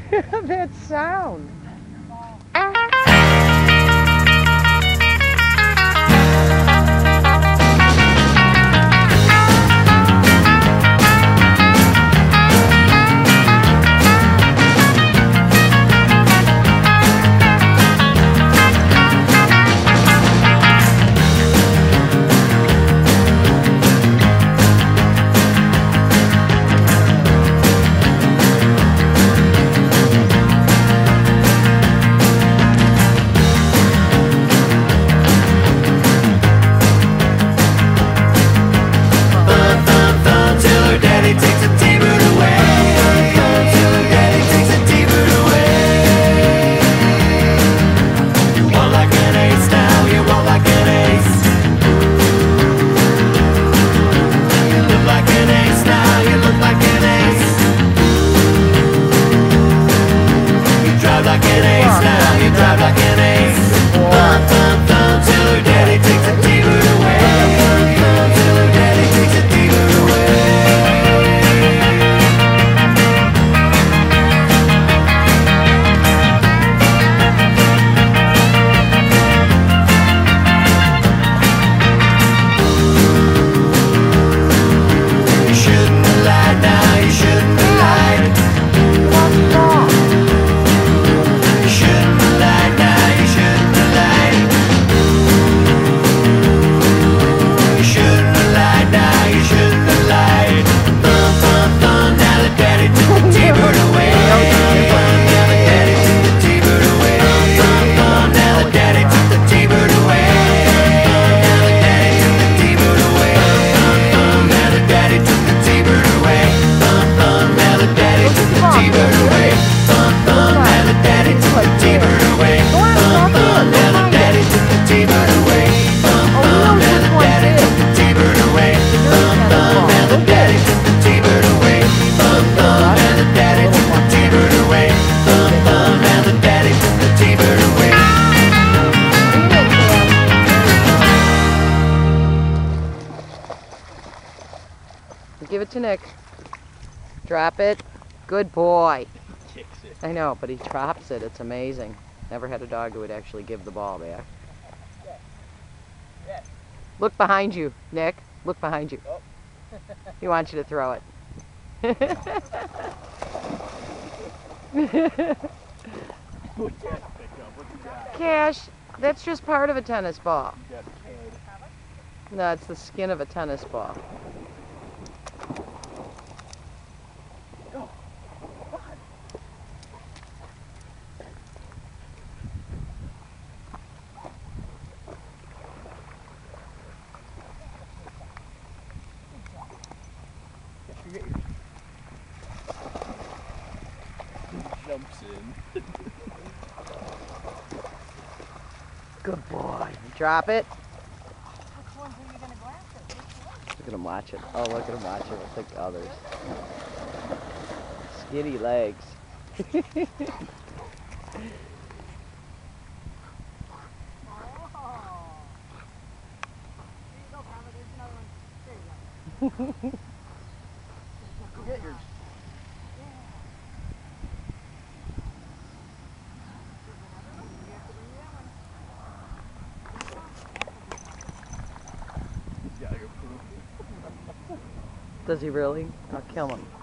That sound. Give it to Nick. Drop it. Good boy. He kicks it. I know, but he drops it. It's amazing. Never had a dog who would actually give the ball back. Yeah. Yeah. Look behind you, Nick. Look behind you. Oh. He wants you to throw it. Cash, that's just part of a tennis ball. No, it's the skin of a tennis ball. Jumps in. Good boy. Drop it. Which ones are you going to go after? Look at him watch it. Oh, look at him watch it. We'll take the others. Skinny legs. Get yours. Does he really? I'll kill him.